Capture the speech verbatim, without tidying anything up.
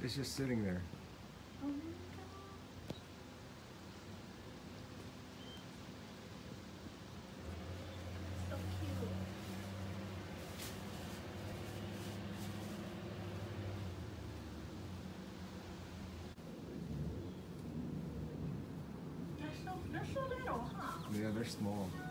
It's just sitting there. Oh my god. So cute. They're so, they're so little, huh? Yeah, they're small.